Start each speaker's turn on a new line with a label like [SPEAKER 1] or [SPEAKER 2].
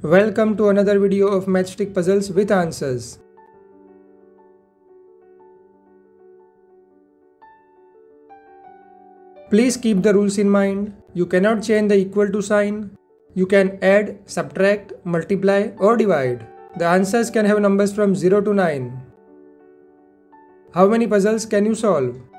[SPEAKER 1] Welcome to another video of Matchstick Puzzles with answers. Please keep the rules in mind. You cannot change the equal to sign. You can add, subtract, multiply or divide. The answers can have numbers from 0 to 9. How many puzzles can you solve?